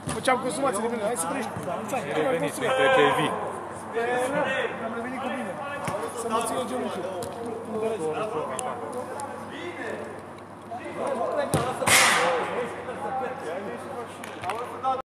Făceam consumații de mine, hai să trăiești. Ai revenit, trebuie vii. Am revenit cu bine. Să mă țină genunchiul.